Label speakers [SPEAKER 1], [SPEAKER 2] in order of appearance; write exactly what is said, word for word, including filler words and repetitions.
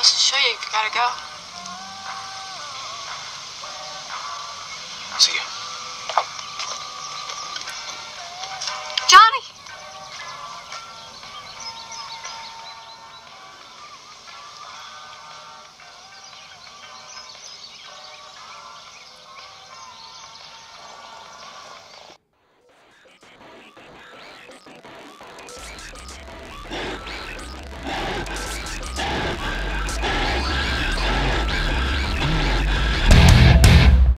[SPEAKER 1] else to show you if you gotta go.
[SPEAKER 2] See you.